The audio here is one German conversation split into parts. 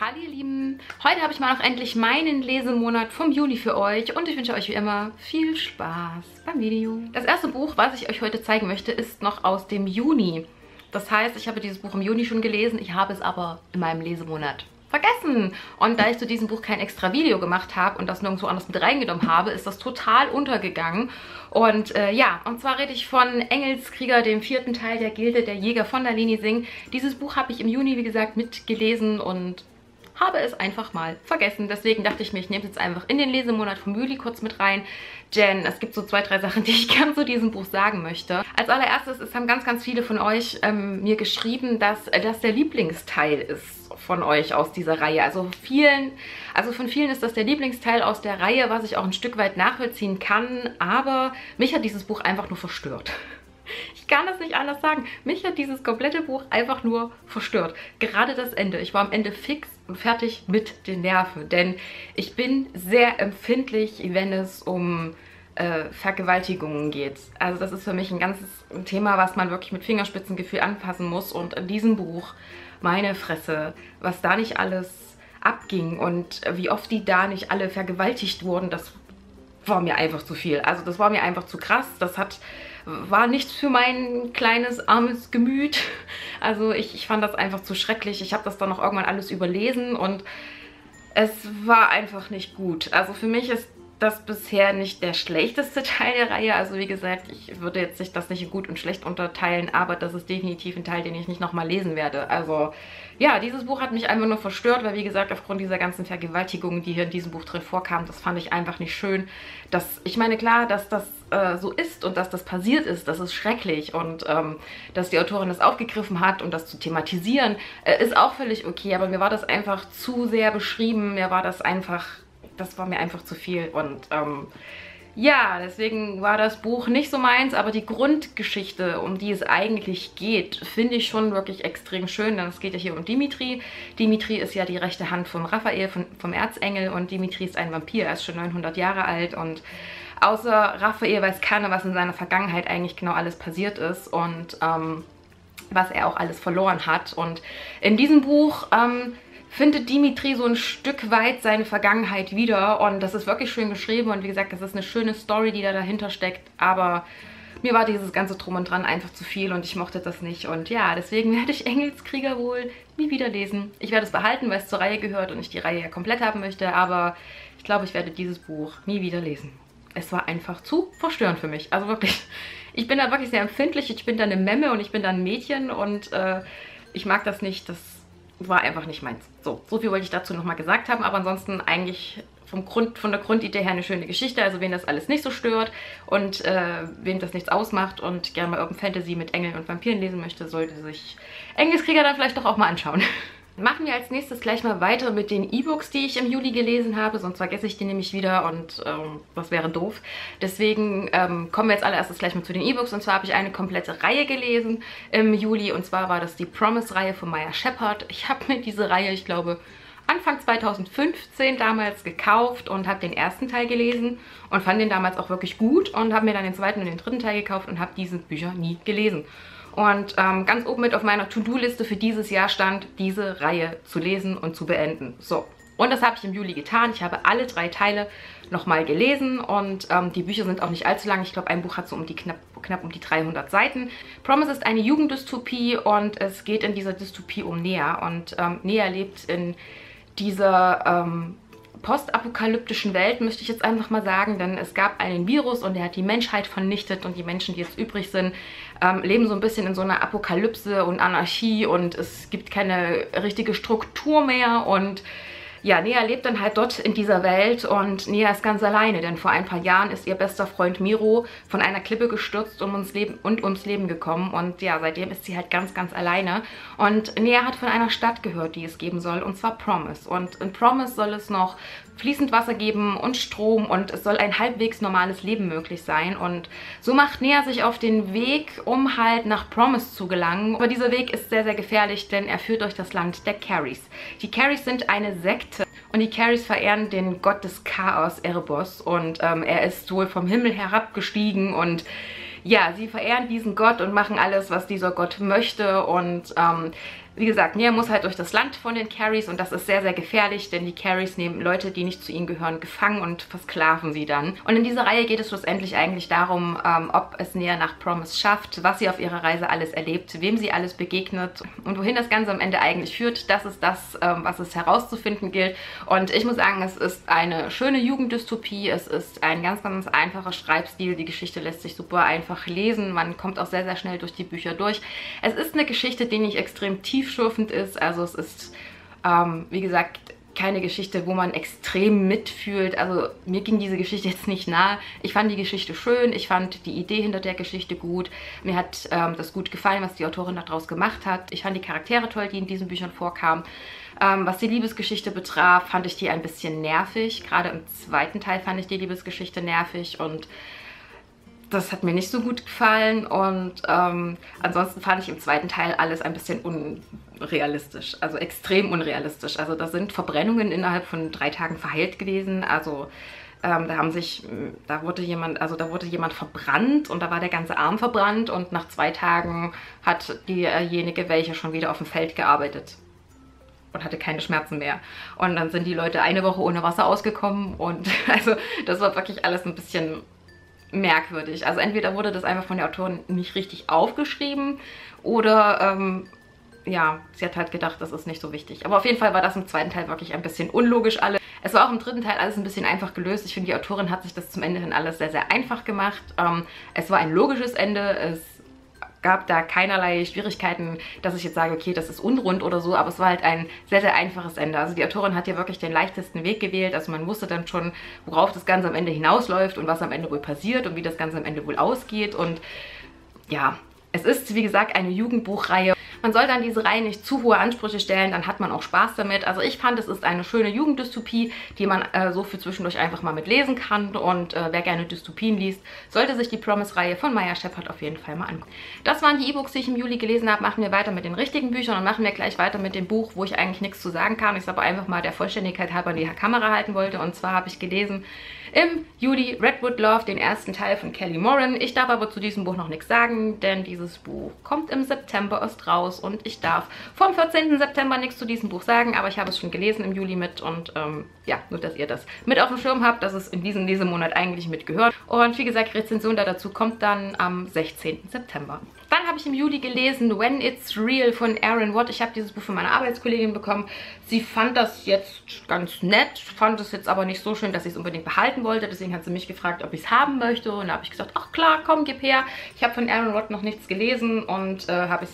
Hallo ihr Lieben, heute habe ich mal noch endlich meinen Lesemonat vom Juli für euch und ich wünsche euch wie immer viel Spaß beim Video. Das erste Buch, was ich euch heute zeigen möchte, ist noch aus dem Juni. Das heißt, ich habe dieses Buch im Juni schon gelesen, ich habe es aber in meinem Lesemonat vergessen. Und da ich zu diesem Buch kein extra Video gemacht habe und das nirgendwo anders mit reingenommen habe, ist das total untergegangen. Und ja, und zwar rede ich von Engelskrieger, dem 4. Teil der Gilde der Jäger von Nalini Singh. Dieses Buch habe ich im Juni, wie gesagt, mitgelesen und habe es einfach mal vergessen. Deswegen dachte ich mir, ich nehme es jetzt einfach in den Lesemonat vom Juli kurz mit rein, denn es gibt so 2, 3 Sachen, die ich gern zu diesem Buch sagen möchte. Als allererstes, es haben ganz, ganz viele von euch mir geschrieben, dass das der Lieblingsteil ist von euch aus dieser Reihe. Also von vielen ist das der Lieblingsteil aus der Reihe, was ich auch ein Stück weit nachvollziehen kann, aber mich hat dieses Buch einfach nur verstört. Ich kann das nicht anders sagen. Mich hat dieses komplette Buch einfach nur verstört. Gerade das Ende. Ich war am Ende fix und fertig mit den Nerven. Denn ich bin sehr empfindlich, wenn es um Vergewaltigungen geht. Also das ist für mich ein ganzes Thema, was man wirklich mit Fingerspitzengefühl anfassen muss. Und in diesem Buch, meine Fresse, was da nicht alles abging und wie oft die da nicht alle vergewaltigt wurden, das war mir einfach zu viel. Also das war mir einfach zu krass. War nichts für mein kleines, armes Gemüt. Also ich fand das einfach zu schrecklich. Ich habe das dann noch irgendwann alles überlesen und es war einfach nicht gut. Also für mich ist das bisher nicht der schlechteste Teil der Reihe. Also wie gesagt, ich würde jetzt das nicht in gut und schlecht unterteilen, aber das ist definitiv ein Teil, den ich nicht nochmal lesen werde. Also ja, dieses Buch hat mich einfach nur verstört, weil wie gesagt, aufgrund dieser ganzen Vergewaltigungen, die hier in diesem Buch drin vorkamen, das fand ich einfach nicht schön. Ich meine, klar, dass das so ist und dass das passiert ist, das ist schrecklich und dass die Autorin das aufgegriffen hat und das zu thematisieren, ist auch völlig okay, aber mir war das einfach zu sehr beschrieben, das war mir einfach zu viel und ja, deswegen war das Buch nicht so meins, aber die Grundgeschichte, um die es eigentlich geht, finde ich schon wirklich extrem schön, denn es geht ja hier um Dimitri. Dimitri ist ja die rechte Hand vom Raphael, vom Erzengel, und Dimitri ist ein Vampir, er ist schon 900 Jahre alt und außer Raphael weiß keiner, was in seiner Vergangenheit eigentlich genau alles passiert ist und was er auch alles verloren hat. Und in diesem Buch findet Dimitri so ein Stück weit seine Vergangenheit wieder und das ist wirklich schön geschrieben und wie gesagt, das ist eine schöne Story, die da dahinter steckt, aber mir war dieses ganze Drum und Dran einfach zu viel und ich mochte das nicht und ja, deswegen werde ich Engelskrieger wohl nie wieder lesen. Ich werde es behalten, weil es zur Reihe gehört und ich die Reihe ja komplett haben möchte, aber ich glaube, ich werde dieses Buch nie wieder lesen. Es war einfach zu verstörend für mich, also wirklich, ich bin da wirklich sehr empfindlich, ich bin da eine Memme und ich bin da ein Mädchen und ich mag das nicht, das war einfach nicht meins. So viel wollte ich dazu nochmal gesagt haben, aber ansonsten eigentlich von der Grundidee her eine schöne Geschichte, also wen das alles nicht so stört und wem das nichts ausmacht und gerne mal Urban Fantasy mit Engeln und Vampiren lesen möchte, sollte sich Engelskrieger dann vielleicht doch auch mal anschauen. Machen wir als nächstes gleich mal weiter mit den E-Books, die ich im Juli gelesen habe, sonst vergesse ich die nämlich wieder und das wäre doof. Deswegen kommen wir jetzt allererstes gleich mal zu den E-Books und zwar habe ich eine komplette Reihe gelesen im Juli und zwar war das die Promise-Reihe von Maya Shepard. Ich habe mir diese Reihe, ich glaube, Anfang 2015 damals gekauft und habe den ersten Teil gelesen und fand den damals auch wirklich gut und habe mir dann den zweiten und den dritten Teil gekauft und habe diese Bücher nie gelesen. Und ganz oben mit auf meiner To-Do-Liste für dieses Jahr stand, diese Reihe zu lesen und zu beenden. So, und das habe ich im Juli getan. Ich habe alle 3 Teile nochmal gelesen und die Bücher sind auch nicht allzu lang. Ich glaube, ein Buch hat so knapp um die 300 Seiten. Promise ist eine Jugenddystopie und es geht in dieser Dystopie um Nea. Und Nea lebt in dieser postapokalyptischen Welt, möchte ich jetzt einfach mal sagen, denn es gab einen Virus und der hat die Menschheit vernichtet und die Menschen, die jetzt übrig sind, leben so ein bisschen in so einer Apokalypse und Anarchie und es gibt keine richtige Struktur mehr und ja, Nea lebt dann halt dort in dieser Welt und Nea ist ganz alleine, denn vor ein paar Jahren ist ihr bester Freund Miro von einer Klippe gestürzt und ums Leben gekommen und ja, seitdem ist sie halt ganz, ganz alleine und Nea hat von einer Stadt gehört, die es geben soll und zwar Promise und in Promise soll es noch fließend Wasser geben und Strom und es soll ein halbwegs normales Leben möglich sein und so macht Nea sich auf den Weg, um halt nach Promise zu gelangen, aber dieser Weg ist sehr, sehr gefährlich, denn er führt durch das Land der Carries. Die Carries sind eine Sekte und die Carries verehren den Gott des Chaos, Erebos, und er ist wohl vom Himmel herabgestiegen und ja, sie verehren diesen Gott und machen alles, was dieser Gott möchte und Wie gesagt, Nia muss halt durch das Land von den Carries und das ist sehr, sehr gefährlich, denn die Carries nehmen Leute, die nicht zu ihnen gehören, gefangen und versklaven sie dann. Und in dieser Reihe geht es schlussendlich eigentlich darum, ob es Nia nach Promise schafft, was sie auf ihrer Reise alles erlebt, wem sie alles begegnet und wohin das Ganze am Ende eigentlich führt. Das ist das, was es herauszufinden gilt. Und ich muss sagen, es ist eine schöne Jugenddystopie. Es ist ein ganz, ganz einfacher Schreibstil. Die Geschichte lässt sich super einfach lesen. Man kommt auch sehr, sehr schnell durch die Bücher durch. Es ist eine Geschichte, die nicht extrem tiefschürfend ist. Also es ist, wie gesagt, keine Geschichte, wo man extrem mitfühlt. Also mir ging diese Geschichte jetzt nicht nahe. Ich fand die Geschichte schön. Ich fand die Idee hinter der Geschichte gut. Mir hat das gut gefallen, was die Autorin daraus gemacht hat. Ich fand die Charaktere toll, die in diesen Büchern vorkamen. Was die Liebesgeschichte betraf, fand ich die ein bisschen nervig. Gerade im zweiten Teil fand ich die Liebesgeschichte nervig und das hat mir nicht so gut gefallen und ansonsten fand ich im zweiten Teil alles ein bisschen unrealistisch, also extrem unrealistisch. Also da sind Verbrennungen innerhalb von 3 Tagen verheilt gewesen, also da wurde jemand verbrannt und da war der ganze Arm verbrannt und nach 2 Tagen hat diejenige welche schon wieder auf dem Feld gearbeitet und hatte keine Schmerzen mehr. Und dann sind die Leute eine Woche ohne Wasser ausgekommen und also das war wirklich alles ein bisschen merkwürdig. Also entweder wurde das einfach von der Autorin nicht richtig aufgeschrieben oder ja, sie hat halt gedacht, das ist nicht so wichtig. Aber auf jeden Fall war das im zweiten Teil wirklich ein bisschen unlogisch alles. Es war auch im dritten Teil alles ein bisschen einfach gelöst. Ich finde, die Autorin hat sich das zum Ende hin alles sehr, sehr einfach gemacht. Es war ein logisches Ende. Es gab da keinerlei Schwierigkeiten, dass ich jetzt sage, okay, das ist unrund oder so, aber es war halt ein sehr, sehr einfaches Ende. Also die Autorin hat ja wirklich den leichtesten Weg gewählt, also man wusste dann schon, worauf das Ganze am Ende hinausläuft und was am Ende wohl passiert und wie das Ganze am Ende wohl ausgeht und ja, es ist, wie gesagt, eine Jugendbuchreihe. Man sollte an diese Reihe nicht zu hohe Ansprüche stellen, dann hat man auch Spaß damit. Also ich fand, es ist eine schöne Jugenddystopie, die man so für zwischendurch einfach mal mitlesen kann. Und wer gerne Dystopien liest, sollte sich die Promise-Reihe von Maya Shepard auf jeden Fall mal angucken. Das waren die E-Books, die ich im Juli gelesen habe. Machen wir weiter mit den richtigen Büchern und machen wir gleich weiter mit dem Buch, wo ich eigentlich nichts zu sagen kann. Ich es aber einfach mal der Vollständigkeit halber in die Kamera halten wollte. Und zwar habe ich gelesen im Juli Redwood Love, den ersten Teil von Kelly Moran. Ich darf aber zu diesem Buch noch nichts sagen, denn dieses Buch kommt im September erst raus und ich darf vom 14. September nichts zu diesem Buch sagen, aber ich habe es schon gelesen im Juli mit und ja, nur, dass ihr das mit auf dem Schirm habt, dass es in diesem Lesemonat eigentlich mitgehört. Und wie gesagt, Rezension da dazu kommt dann am 16. September. Dann habe ich im Juli gelesen When It's Real von Erin Watt. Ich habe dieses Buch von meiner Arbeitskollegin bekommen. Sie fand das jetzt ganz nett, fand es jetzt aber nicht so schön, dass ich es unbedingt behalten wollte. Deswegen hat sie mich gefragt, ob ich es haben möchte. Und da habe ich gesagt, ach klar, komm, gib her. Ich habe von Erin Watt noch nichts gelesen und habe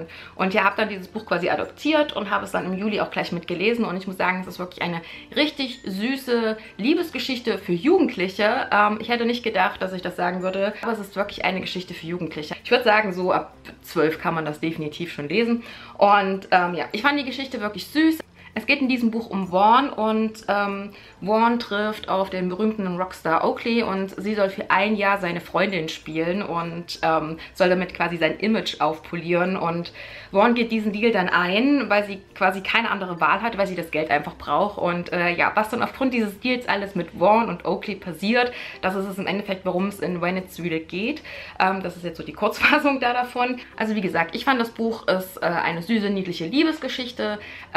dann dieses Buch quasi adoptiert und habe es dann im Juli auch gleich mitgelesen. Und ich muss sagen, es ist wirklich eine richtig süße Liebesgeschichte für Jugendliche. Ich hätte nicht gedacht, dass ich das sagen würde, aber es ist wirklich eine Geschichte für Jugendliche. Ich würde sagen, so ab 12 kann man das definitiv schon lesen. Und ja, ich fand die Geschichte wirklich süß. Es geht in diesem Buch um Vaughn und Vaughn trifft auf den berühmten Rockstar Oakley und sie soll für ein Jahr seine Freundin spielen und soll damit quasi sein Image aufpolieren und Vaughn geht diesen Deal dann ein, weil sie quasi keine andere Wahl hat, weil sie das Geld einfach braucht und ja, was dann aufgrund dieses Deals alles mit Vaughn und Oakley passiert, das ist es im Endeffekt, worum es in When It's Real geht. Das ist jetzt so die Kurzfassung da davon. Also wie gesagt, ich fand das Buch ist eine süße, niedliche Liebesgeschichte.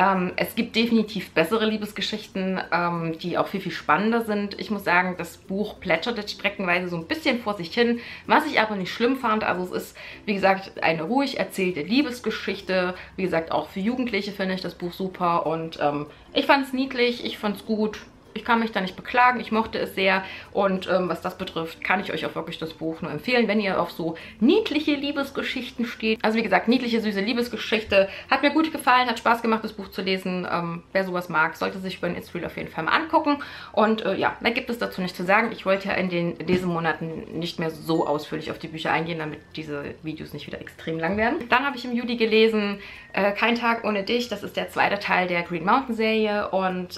Es gibt definitiv bessere Liebesgeschichten, die auch viel, viel spannender sind. Ich muss sagen, das Buch plätschert jetzt streckenweise so ein bisschen vor sich hin, was ich aber nicht schlimm fand. Also es ist, wie gesagt, eine ruhig erzählte Liebesgeschichte. Wie gesagt, auch für Jugendliche finde ich das Buch super und ich fand es niedlich, ich fand es gut. Ich kann mich da nicht beklagen, ich mochte es sehr und was das betrifft, kann ich euch auch wirklich das Buch nur empfehlen, wenn ihr auf so niedliche Liebesgeschichten steht. Also wie gesagt, niedliche, süße Liebesgeschichte. Hat mir gut gefallen, hat Spaß gemacht, das Buch zu lesen. Wer sowas mag, sollte sich When It's Real auf jeden Fall mal angucken. Und ja, mehr gibt es dazu nicht zu sagen. Ich wollte ja in den Lesemonaten nicht mehr so ausführlich auf die Bücher eingehen, damit diese Videos nicht wieder extrem lang werden. Dann habe ich im Juli gelesen Kein Tag ohne dich. Das ist der zweite Teil der Green Mountain Serie und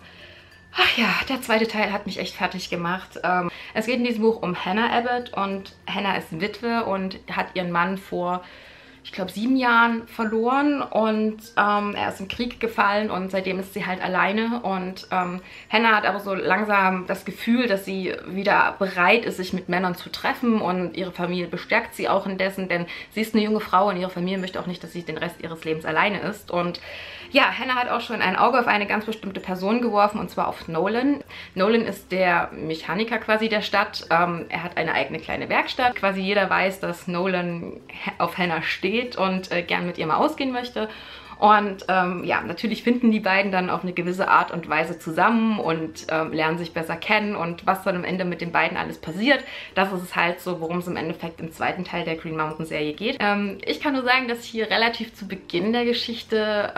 ach ja, der zweite Teil hat mich echt fertig gemacht. Es geht in diesem Buch um Hannah Abbott und Hannah ist Witwe und hat ihren Mann vor ich glaube, 7 Jahren verloren und er ist im Krieg gefallen und seitdem ist sie halt alleine und Hannah hat aber so langsam das Gefühl, dass sie wieder bereit ist, sich mit Männern zu treffen und ihre Familie bestärkt sie auch indessen, denn sie ist eine junge Frau und ihre Familie möchte auch nicht, dass sie den Rest ihres Lebens alleine ist. Und ja, Hannah hat auch schon ein Auge auf eine ganz bestimmte Person geworfen und zwar auf Nolan. Nolan ist der Mechaniker quasi der Stadt. Er hat eine eigene kleine Werkstatt. Quasi jeder weiß, dass Nolan auf Hannah steht und gern mit ihr mal ausgehen möchte. Und ja, natürlich finden die beiden dann auf eine gewisse Art und Weise zusammen und lernen sich besser kennen. Und was dann am Ende mit den beiden alles passiert, das ist es halt so, worum es im Endeffekt im zweiten Teil der Green Mountain Serie geht. Ich kann nur sagen, dass hier relativ zu Beginn der Geschichte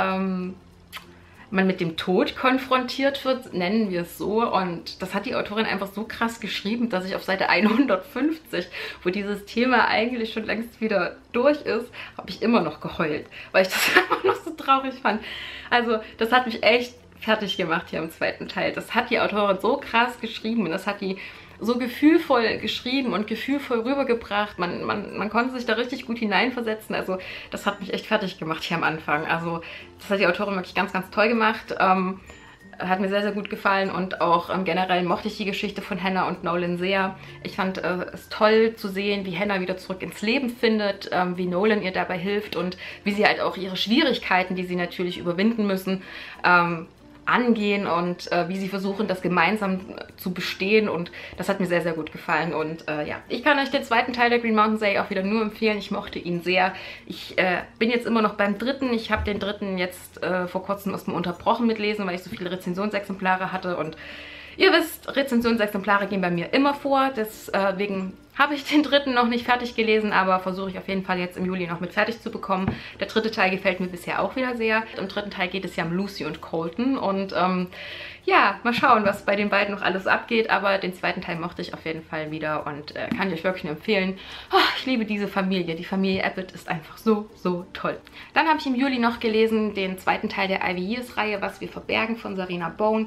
man mit dem Tod konfrontiert wird, nennen wir es so. Und das hat die Autorin einfach so krass geschrieben, dass ich auf Seite 150, wo dieses Thema eigentlich schon längst wieder durch ist, habe ich immer noch geheult, weil ich das einfach noch so traurig fand. Also das hat mich echt fertig gemacht hier im zweiten Teil. Das hat die Autorin so krass geschrieben und das hat die so gefühlvoll geschrieben und gefühlvoll rübergebracht. Man konnte sich da richtig gut hineinversetzen. Also das hat mich echt fertig gemacht hier am Anfang. Also das hat die Autorin wirklich ganz, ganz toll gemacht. Hat mir sehr, sehr gut gefallen und auch generell mochte ich die Geschichte von Hannah und Nolan sehr. Ich fand es toll zu sehen, wie Hannah wieder zurück ins Leben findet, wie Nolan ihr dabei hilft und wie sie halt auch ihre Schwierigkeiten, die sie natürlich überwinden müssen, angehen und wie sie versuchen, das gemeinsam zu bestehen und das hat mir sehr, sehr gut gefallen und ja, ich kann euch den zweiten Teil der Green Mountain Serie auch wieder nur empfehlen. Ich mochte ihn sehr. Ich bin jetzt immer noch beim dritten. Ich habe den dritten jetzt vor kurzem erstmal unterbrochen mit Lesen, weil ich so viele Rezensionsexemplare hatte und ihr wisst, Rezensionsexemplare gehen bei mir immer vor, deswegen habe ich den dritten noch nicht fertig gelesen, aber versuche ich auf jeden Fall jetzt im Juli noch mit fertig zu bekommen. Der dritte Teil gefällt mir bisher auch wieder sehr. Im dritten Teil geht es ja um Lucy und Colton und ja, mal schauen, was bei den beiden noch alles abgeht, aber den zweiten Teil mochte ich auf jeden Fall wieder und kann ich euch wirklich nur empfehlen. Oh, ich liebe diese Familie. Die Familie Abbott ist einfach so, so toll. Dann habe ich im Juli noch gelesen den zweiten Teil der Ivy Years-Reihe, Was wir verbergen von Sarina Bone.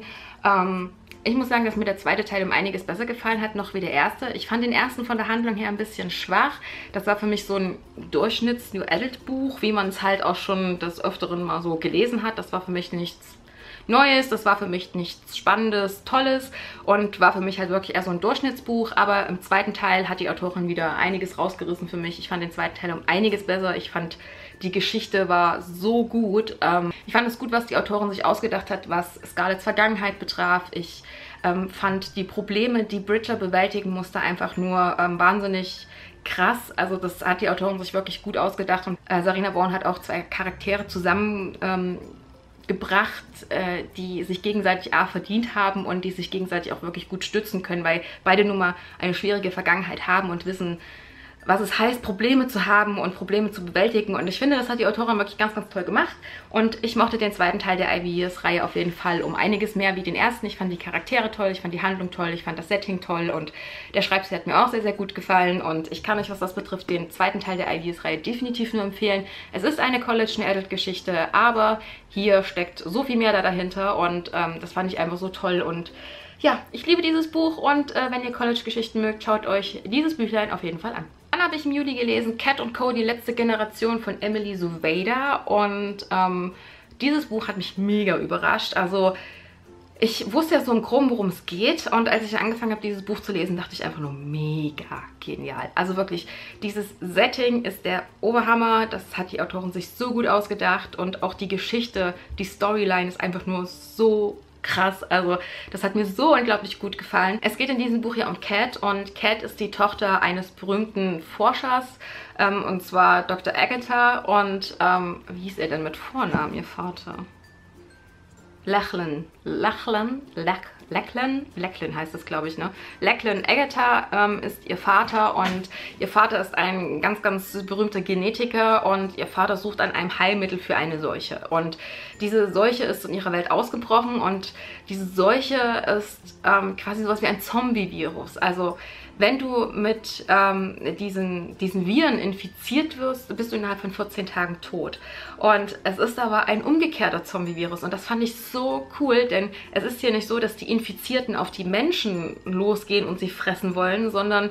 Ich muss sagen, dass mir der zweite Teil um einiges besser gefallen hat, noch wie der erste. Ich fand den ersten von der Handlung her ein bisschen schwach. Das war für mich so ein Durchschnitts-New-Adult-Buch, wie man es halt auch schon des Öfteren mal so gelesen hat. Das war für mich nichts Neues, das war für mich nichts Spannendes, Tolles und war für mich halt wirklich eher so ein Durchschnittsbuch. Aber im zweiten Teil hat die Autorin wieder einiges rausgerissen für mich. Ich fand den zweiten Teil um einiges besser. Ich fand, die Geschichte war so gut. Ich fand es gut, was die Autorin sich ausgedacht hat, was Scarletts Vergangenheit betraf. Ich fand die Probleme, die Bridger bewältigen musste, einfach nur wahnsinnig krass. Also das hat die Autorin sich wirklich gut ausgedacht. Und Sarina Bone hat auch zwei Charaktere zusammen gebracht, die sich gegenseitig verdient haben und die sich gegenseitig auch wirklich gut stützen können, weil beide nun mal eine schwierige Vergangenheit haben und wissen, was es heißt, Probleme zu haben und Probleme zu bewältigen. Und ich finde, das hat die Autorin wirklich ganz, ganz toll gemacht. Und ich mochte den zweiten Teil der Ivy Years-Reihe auf jeden Fall um einiges mehr wie den ersten. Ich fand die Charaktere toll, ich fand die Handlung toll, ich fand das Setting toll und der Schreibstil hat mir auch sehr, sehr gut gefallen. Und ich kann euch, was das betrifft, den zweiten Teil der Ivy Years-Reihe definitiv nur empfehlen. Es ist eine College-Adult-Geschichte, aber hier steckt so viel mehr dahinter und das fand ich einfach so toll und ja, ich liebe dieses Buch und wenn ihr College-Geschichten mögt, schaut euch dieses Büchlein auf jeden Fall an. Dann habe ich im Juli gelesen Cat und Co., die letzte Generation von Emily Suvada und dieses Buch hat mich mega überrascht. Also ich wusste ja so im Groben, worum es geht und als ich angefangen habe, dieses Buch zu lesen, dachte ich einfach nur mega genial. Also wirklich, dieses Setting ist der Oberhammer, das hat die Autorin sich so gut ausgedacht und auch die Geschichte, die Storyline ist einfach nur so krass, also das hat mir so unglaublich gut gefallen. Es geht in diesem Buch ja um Cat und Cat ist die Tochter eines berühmten Forschers und zwar Dr. Agatha und wie hieß er denn mit Vornamen, ihr Vater? Lachlan heißt es, glaube ich, ne? Lachlan Agatha ist ihr Vater und ihr Vater ist ein ganz, ganz berühmter Genetiker und ihr Vater sucht an einem Heilmittel für eine Seuche. Und diese Seuche ist in ihrer Welt ausgebrochen und diese Seuche ist quasi sowas wie ein Zombie-Virus. Also wenn du mit diesen Viren infiziert wirst, bist du innerhalb von 14 Tagen tot. Und es ist aber ein umgekehrter Zombie-Virus und das fand ich so cool, denn es ist hier nicht so, dass die Infizierten auf die Menschen losgehen und sie fressen wollen, sondern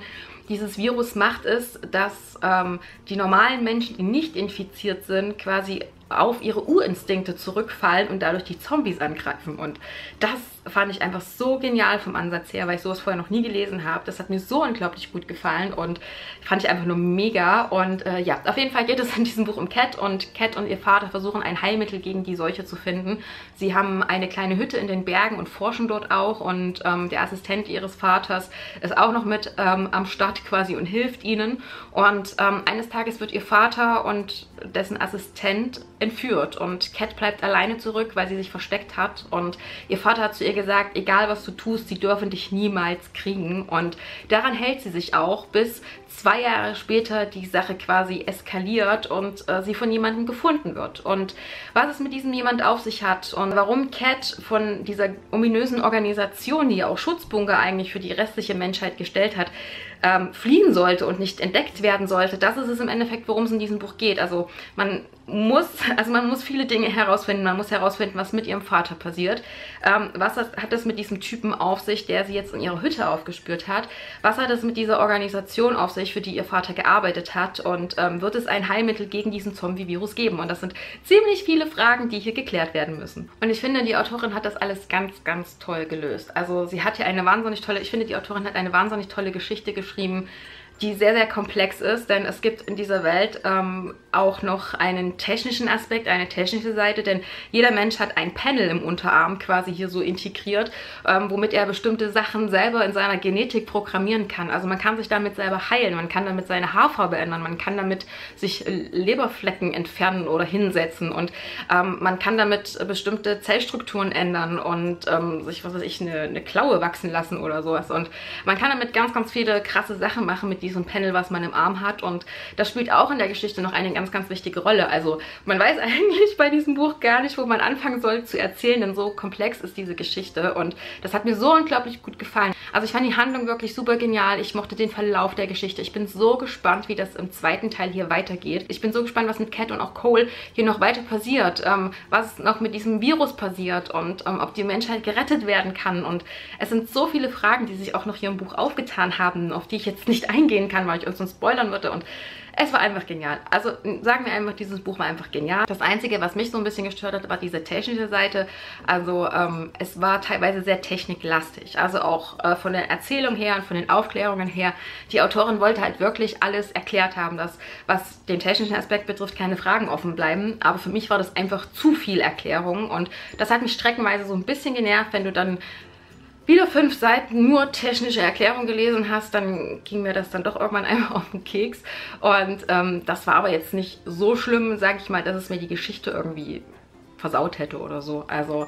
dieses Virus macht, ist, dass die normalen Menschen, die nicht infiziert sind, quasi auf ihre Urinstinkte zurückfallen und dadurch die Zombies angreifen. Und das fand ich einfach so genial vom Ansatz her, weil ich sowas vorher noch nie gelesen habe. Das hat mir so unglaublich gut gefallen und fand ich einfach nur mega. Und ja, auf jeden Fall geht es in diesem Buch um Cat, und Cat und ihr Vater versuchen ein Heilmittel gegen die Seuche zu finden. Sie haben eine kleine Hütte in den Bergen und forschen dort auch, und der Assistent ihres Vaters ist auch noch mit am Start quasi und hilft ihnen. Und eines Tages wird ihr Vater und dessen Assistent entführt und Cat bleibt alleine zurück, weil sie sich versteckt hat, und ihr Vater hat zu ihr gesagt, egal was du tust, sie dürfen dich niemals kriegen, und daran hält sie sich auch, bis 2 Jahre später die Sache quasi eskaliert und sie von jemandem gefunden wird. Und was es mit diesem jemand auf sich hat und warum Cat von dieser ominösen Organisation, die ja auch Schutzbunker eigentlich für die restliche Menschheit gestellt hat, fliehen sollte und nicht entdeckt werden sollte, das ist es im Endeffekt, worum es in diesem Buch geht. Also man muss viele Dinge herausfinden. Man muss herausfinden, was mit ihrem Vater passiert. Was hat es mit diesem Typen auf sich, der sie jetzt in ihrer Hütte aufgespürt hat? Was hat es mit dieser Organisation auf sich, für die ihr Vater gearbeitet hat? Und wird es ein Heilmittel gegen diesen Zombie-Virus geben? Und das sind ziemlich viele Fragen, die hier geklärt werden müssen. Und ich finde, die Autorin hat das alles ganz, ganz toll gelöst. Also sie hat hier eine wahnsinnig tolle, ich finde, die Autorin hat eine wahnsinnig tolle Geschichte geschrieben, die sehr, sehr komplex ist, denn es gibt in dieser Welt auch noch einen technischen Aspekt, eine technische Seite, denn jeder Mensch hat ein Panel im Unterarm quasi hier so integriert, womit er bestimmte Sachen selber in seiner Genetik programmieren kann. Also man kann sich damit selber heilen, man kann damit seine Haarfarbe ändern, man kann damit sich Leberflecken entfernen oder hinsetzen, und man kann damit bestimmte Zellstrukturen ändern und sich, was weiß ich, eine Klaue wachsen lassen oder sowas. Und man kann damit ganz, ganz viele krasse Sachen machen mit diesem Panel, was man im Arm hat, und das spielt auch in der Geschichte noch eine ganz, ganz wichtige Rolle. Also man weiß eigentlich bei diesem Buch gar nicht, wo man anfangen soll zu erzählen, denn so komplex ist diese Geschichte, und das hat mir so unglaublich gut gefallen. Also ich fand die Handlung wirklich super genial, ich mochte den Verlauf der Geschichte, ich bin so gespannt, wie das im zweiten Teil hier weitergeht. Ich bin so gespannt, was mit Cat und auch Cole hier noch weiter passiert, was noch mit diesem Virus passiert und ob die Menschheit gerettet werden kann, und es sind so viele Fragen, die sich auch noch hier im Buch aufgetan haben, auf die ich jetzt nicht eingehen kann, weil ich uns sonst spoilern würde, und es war einfach genial. Also sagen wir einfach, dieses Buch war einfach genial. Das Einzige, was mich so ein bisschen gestört hat, war diese technische Seite. Also es war teilweise sehr techniklastig. Also auch von der Erzählung her und von den Aufklärungen her. Die Autorin wollte halt wirklich alles erklärt haben, dass, was den technischen Aspekt betrifft, keine Fragen offen bleiben. Aber für mich war das einfach zu viel Erklärung, und das hat mich streckenweise so ein bisschen genervt, wenn du dann wieder 5 Seiten nur technische Erklärung gelesen hast, dann ging mir das dann doch irgendwann einmal auf den Keks. Und das war aber jetzt nicht so schlimm, sage ich mal, dass es mir die Geschichte irgendwie versaut hätte oder so. Also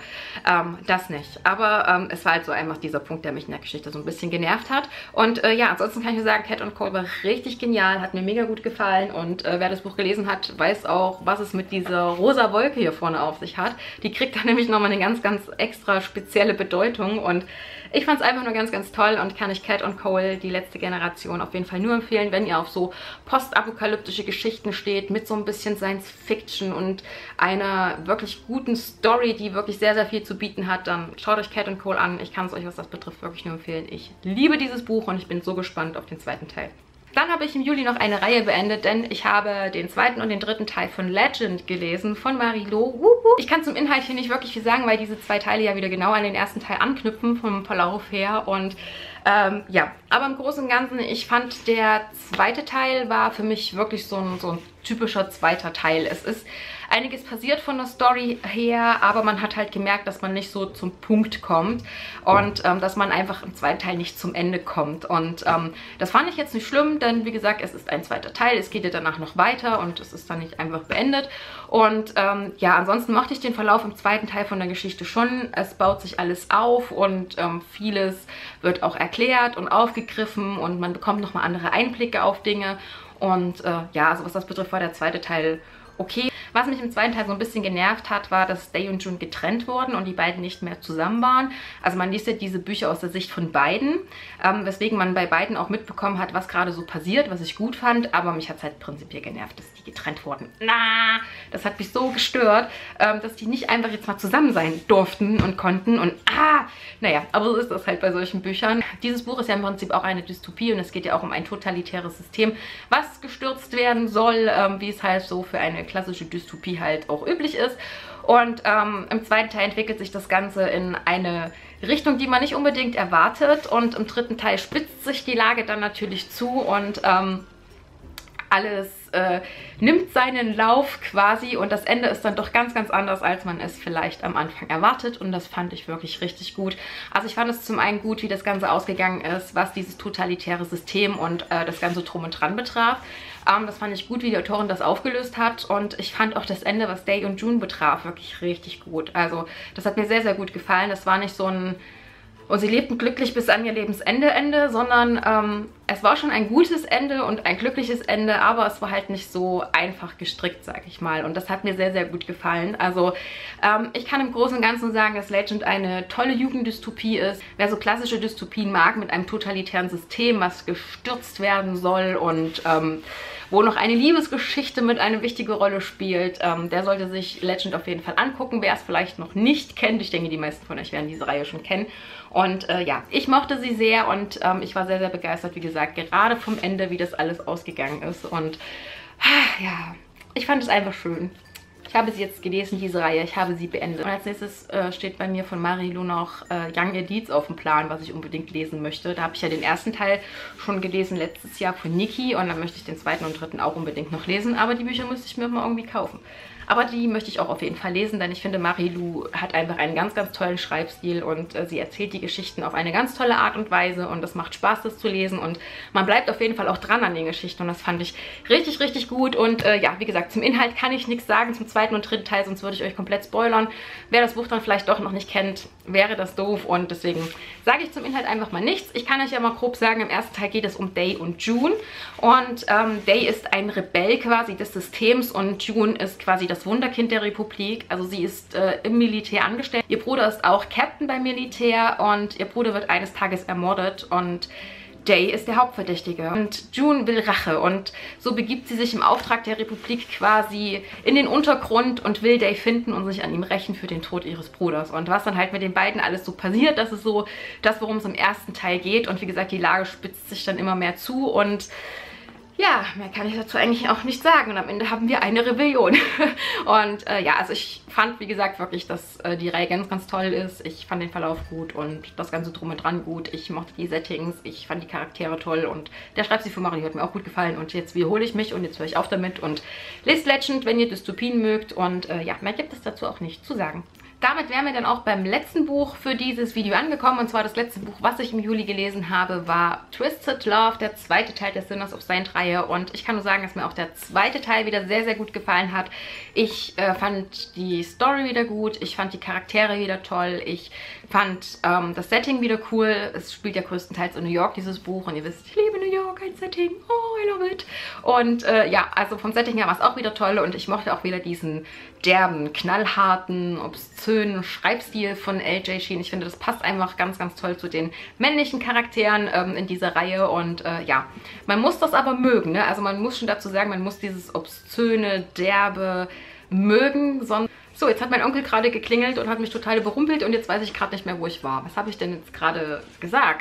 das nicht. Aber es war halt so einfach dieser Punkt, der mich in der Geschichte so ein bisschen genervt hat. Und ja, ansonsten kann ich nur sagen, Cat und Cole war richtig genial, hat mir mega gut gefallen, und wer das Buch gelesen hat, weiß auch, was es mit dieser rosa Wolke hier vorne auf sich hat. Die kriegt dann nämlich nochmal eine ganz, ganz extra spezielle Bedeutung, und ich fand es einfach nur ganz, ganz toll, und kann ich Cat und Cole, die letzte Generation, auf jeden Fall nur empfehlen, wenn ihr auf so postapokalyptische Geschichten steht, mit so ein bisschen Science Fiction und einer wirklich guten Story, die wirklich sehr, sehr viel zu bieten hat, dann schaut euch Cat und Cole an. Ich kann es euch, was das betrifft, wirklich nur empfehlen. Ich liebe dieses Buch, und ich bin so gespannt auf den zweiten Teil. Dann habe ich im Juli noch eine Reihe beendet, denn ich habe den 2. und den 3. Teil von Legend gelesen, von Marie-Lo. Ich kann zum Inhalt hier nicht wirklich viel sagen, weil diese 2 Teile ja wieder genau an den ersten Teil anknüpfen, vom Verlauf her. Und ja, aber im Großen und Ganzen, ich fand, der 2. Teil war für mich wirklich so ein typischer 2. Teil. Es ist einiges passiert von der Story her, aber man hat halt gemerkt, dass man nicht so zum Punkt kommt und dass man einfach im 2. Teil nicht zum Ende kommt. Und das fand ich jetzt nicht schlimm, denn wie gesagt, es ist ein 2. Teil, es geht ja danach noch weiter und es ist dann nicht einfach beendet. Und ja, ansonsten mochte ich den Verlauf im 2. Teil von der Geschichte schon. Es baut sich alles auf, und vieles wird auch erklärt und aufgegriffen, und man bekommt nochmal andere Einblicke auf Dinge. Und ja, also was das betrifft, war der 2. Teil okay. Was mich im zweiten Teil so ein bisschen genervt hat, war, dass Day und June getrennt wurden und die beiden nicht mehr zusammen waren. Also man liest ja diese Bücher aus der Sicht von beiden, weswegen man bei beiden auch mitbekommen hat, was gerade so passiert, was ich gut fand. Aber mich hat es halt prinzipiell genervt, dass die getrennt wurden. Das hat mich so gestört, dass die nicht einfach jetzt mal zusammen sein durften und konnten. Und naja, aber so ist das halt bei solchen Büchern. Dieses Buch ist ja im Prinzip auch eine Dystopie und es geht ja auch um ein totalitäres System, was gestürzt werden soll, wie es halt so für eine klassische Dystopie halt auch üblich ist. Und im zweiten Teil entwickelt sich das Ganze in eine Richtung, die man nicht unbedingt erwartet. Und im dritten Teil spitzt sich die Lage dann natürlich zu und alles nimmt seinen Lauf quasi und das Ende ist dann doch ganz, ganz anders, als man es vielleicht am Anfang erwartet und das fand ich wirklich richtig gut. Also ich fand es zum einen gut, wie das Ganze ausgegangen ist, was dieses totalitäre System und das Ganze drum und dran betraf. Das fand ich gut, wie die Autorin das aufgelöst hat und ich fand auch das Ende, was Day und June betraf, wirklich richtig gut. Also das hat mir sehr, sehr gut gefallen. Das war nicht so ein und sie lebten glücklich bis an ihr Lebensende, sondern es war schon ein gutes Ende und ein glückliches Ende, aber es war halt nicht so einfach gestrickt, sag ich mal. Und das hat mir sehr, sehr gut gefallen. Also ich kann im Großen und Ganzen sagen, dass Legend eine tolle Jugenddystopie ist. Wer so klassische Dystopien mag mit einem totalitären System, was gestürzt werden soll und wo noch eine Liebesgeschichte mit eine wichtige Rolle spielt, der sollte sich Legend auf jeden Fall angucken. Wer es vielleicht noch nicht kennt, ich denke, die meisten von euch werden diese Reihe schon kennen. Und ja, ich mochte sie sehr und ich war sehr, sehr begeistert, wie gesagt, gerade vom Ende, wie das alles ausgegangen ist. Und ja, ich fand es einfach schön. Ich habe sie jetzt gelesen, diese Reihe, ich habe sie beendet. Und als nächstes steht bei mir von Marie-Lu noch Young Adults auf dem Plan, was ich unbedingt lesen möchte. Da habe ich ja den ersten Teil schon gelesen letztes Jahr von Niki und dann möchte ich den zweiten und dritten auch unbedingt noch lesen. Aber die Bücher müsste ich mir mal irgendwie kaufen. Aber die möchte ich auch auf jeden Fall lesen, denn ich finde, Marie-Lu hat einfach einen ganz, ganz tollen Schreibstil und sie erzählt die Geschichten auf eine ganz tolle Art und Weise und es macht Spaß, das zu lesen und man bleibt auf jeden Fall auch dran an den Geschichten und das fand ich richtig, richtig gut und ja, wie gesagt, zum Inhalt kann ich nichts sagen, zum zweiten und dritten Teil, sonst würde ich euch komplett spoilern. Wer das Buch dann vielleicht doch noch nicht kennt, wäre das doof und deswegen sage ich zum Inhalt einfach mal nichts. Ich kann euch ja mal grob sagen, im ersten Teil geht es um Day und June und Day ist ein Rebell quasi des Systems und June ist quasi das Wunderkind der Republik. Also sie ist im Militär angestellt. Ihr Bruder ist auch Captain beim Militär und ihr Bruder wird eines Tages ermordet und Day ist der Hauptverdächtige und June will Rache und so begibt sie sich im Auftrag der Republik quasi in den Untergrund und will Day finden und sich an ihm rächen für den Tod ihres Bruders. Und was dann halt mit den beiden alles so passiert, das ist so das, worum es im ersten Teil geht. Und wie gesagt, die Lage spitzt sich dann immer mehr zu und ja, mehr kann ich dazu eigentlich auch nicht sagen. Und am Ende haben wir eine Rebellion. Und ja, also ich fand, wie gesagt, wirklich, dass die Reihe ganz, ganz toll ist. Ich fand den Verlauf gut und das Ganze drum und dran gut. Ich mochte die Settings, ich fand die Charaktere toll und der Schreibstil von Marie hat mir auch gut gefallen. Und jetzt wiederhole ich mich und jetzt höre ich auf damit und lest Legend, wenn ihr Dystopien mögt. Und ja, mehr gibt es dazu auch nicht zu sagen. Damit wären wir dann auch beim letzten Buch für dieses Video angekommen. Und zwar das letzte Buch, was ich im Juli gelesen habe, war Twisted Love, der zweite Teil der Sinners of Saint-Reihe. Und ich kann nur sagen, dass mir auch der zweite Teil wieder sehr, sehr gut gefallen hat. Ich fand die Story wieder gut, ich fand die Charaktere wieder toll, ich fand das Setting wieder cool. Es spielt ja größtenteils in New York, dieses Buch. Und ihr wisst, ich liebe New York, ein Setting. Oh, I love it. Und ja, also vom Setting her war es auch wieder toll. Und ich mochte auch wieder diesen derben, knallharten, obszönen Schreibstil von L.J. Sheen. Ich finde, das passt einfach ganz, ganz toll zu den männlichen Charakteren in dieser Reihe. Und ja, man muss das aber mögen, ne? Also man muss schon dazu sagen, man muss dieses obszöne, derbe mögen, sonst... So, jetzt hat mein Onkel gerade geklingelt und hat mich total überrumpelt und jetzt weiß ich gerade nicht mehr, wo ich war. Was habe ich denn jetzt gerade gesagt?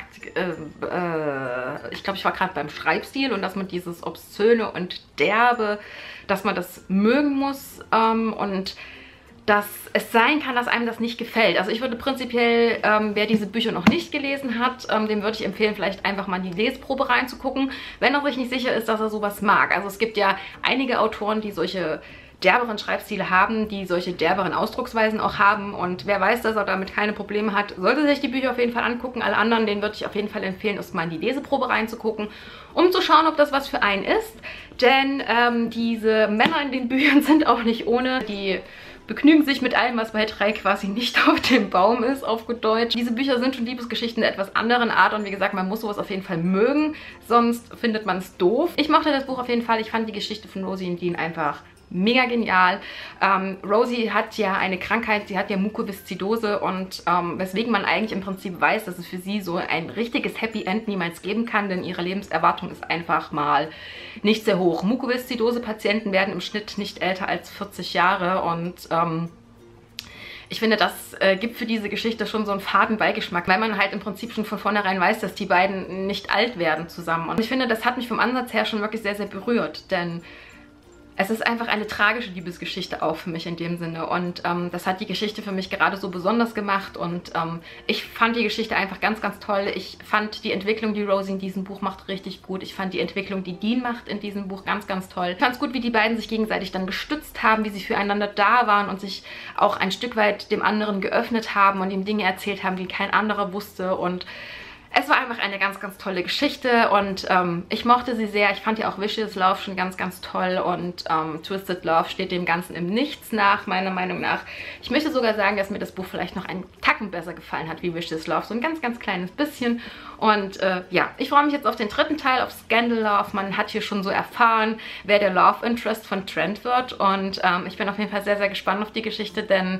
Ich glaube, ich war gerade beim Schreibstil und dass man dieses obszöne und derbe, dass man das mögen muss und dass es sein kann, dass einem das nicht gefällt. Also ich würde prinzipiell, wer diese Bücher noch nicht gelesen hat, dem würde ich empfehlen, vielleicht einfach mal in die Leseprobe reinzugucken, wenn er sich nicht sicher ist, dass er sowas mag. Also es gibt ja einige Autoren, die solche derberen Schreibstile haben, die solche derberen Ausdrucksweisen auch haben und wer weiß, dass er damit keine Probleme hat, sollte sich die Bücher auf jeden Fall angucken. Alle anderen, denen würde ich auf jeden Fall empfehlen, erst mal in die Leseprobe reinzugucken, um zu schauen, ob das was für einen ist, denn diese Männer in den Büchern sind auch nicht ohne, die begnügen sich mit allem, was bei 3 quasi nicht auf dem Baum ist, auf gut Deutsch. Diese Bücher sind schon Liebesgeschichten der etwas anderen Art und wie gesagt, man muss sowas auf jeden Fall mögen, sonst findet man es doof. Ich mochte das Buch auf jeden Fall, ich fand die Geschichte von Rosie und Dean einfach mega genial. Rosie hat ja eine Krankheit, sie hat ja Mukoviszidose und weswegen man eigentlich im Prinzip weiß, dass es für sie so ein richtiges Happy End niemals geben kann, denn ihre Lebenserwartung ist einfach mal nicht sehr hoch. Mukoviszidose-Patienten werden im Schnitt nicht älter als 40 Jahre und ich finde, das gibt für diese Geschichte schon so einen faden Beigeschmack, weil man halt im Prinzip schon von vornherein weiß, dass die beiden nicht alt werden zusammen. Und ich finde, das hat mich vom Ansatz her schon wirklich sehr, sehr berührt, denn es ist einfach eine tragische Liebesgeschichte auch für mich in dem Sinne und das hat die Geschichte für mich gerade so besonders gemacht und ich fand die Geschichte einfach ganz, ganz toll. Ich fand die Entwicklung, die Rosie in diesem Buch macht, richtig gut. Ich fand die Entwicklung, die Dean macht in diesem Buch, ganz, ganz toll. Ich fand es gut, wie die beiden sich gegenseitig dann gestützt haben, wie sie füreinander da waren und sich auch ein Stück weit dem anderen geöffnet haben und ihm Dinge erzählt haben, die kein anderer wusste und es war einfach eine ganz, ganz tolle Geschichte und ich mochte sie sehr. Ich fand ja auch Vicious Love schon ganz, ganz toll und Twisted Love steht dem Ganzen im Nichts nach, meiner Meinung nach. Ich möchte sogar sagen, dass mir das Buch vielleicht noch einen Tacken besser gefallen hat wie Vicious Love. So ein ganz, ganz kleines bisschen. Und ja, ich freue mich jetzt auf den dritten Teil, auf Scandal Love. Man hat hier schon so erfahren, wer der Love Interest von Trent wird und ich bin auf jeden Fall sehr, sehr gespannt auf die Geschichte, denn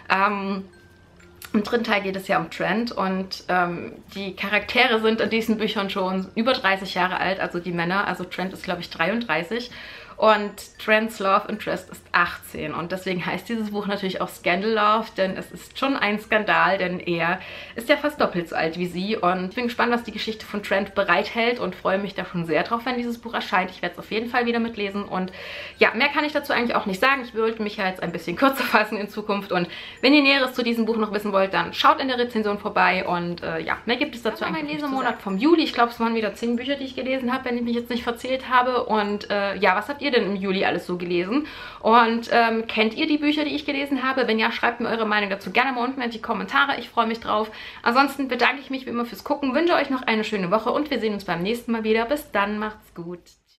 im dritten Teil geht es ja um Trent und die Charaktere sind in diesen Büchern schon über 30 Jahre alt, also die Männer. Also Trent ist, glaube ich, 33 und Trents Love Interest ist 18 und deswegen heißt dieses Buch natürlich auch Scandal Love, denn es ist schon ein Skandal, denn er ist ja fast doppelt so alt wie sie und ich bin gespannt, was die Geschichte von Trent bereithält und freue mich da schon sehr drauf, wenn dieses Buch erscheint. Ich werde es auf jeden Fall wieder mitlesen und ja, mehr kann ich dazu eigentlich auch nicht sagen. Ich wollte mich ja jetzt ein bisschen kürzer fassen in Zukunft und wenn ihr Näheres zu diesem Buch noch wissen wollt, dann schaut in der Rezension vorbei und ja, mehr gibt es dazu eigentlich. Mein Lesemonat vom Juli, ich glaube, es waren wieder 10 Bücher, die ich gelesen habe, wenn ich mich jetzt nicht verzählt habe und ja, was habt ihr denn im Juli alles so gelesen? Und kennt ihr die Bücher, die ich gelesen habe? Wenn ja, schreibt mir eure Meinung dazu gerne mal unten in die Kommentare. Ich freue mich drauf. Ansonsten bedanke ich mich wie immer fürs Gucken, wünsche euch noch eine schöne Woche und wir sehen uns beim nächsten Mal wieder. Bis dann, macht's gut.